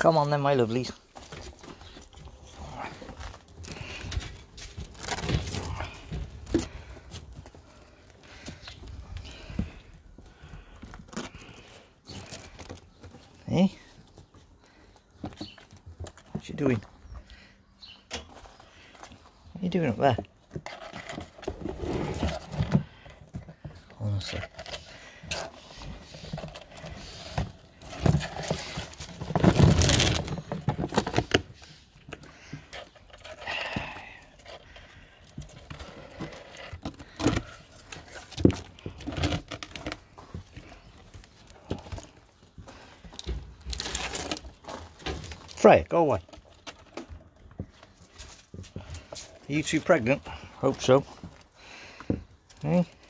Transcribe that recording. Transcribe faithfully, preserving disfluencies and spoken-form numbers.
Come on then, my lovelies. Eh? What you doing? What are you doing up there? Honestly. Freya, go away. Are you two pregnant? Hope so. Eh?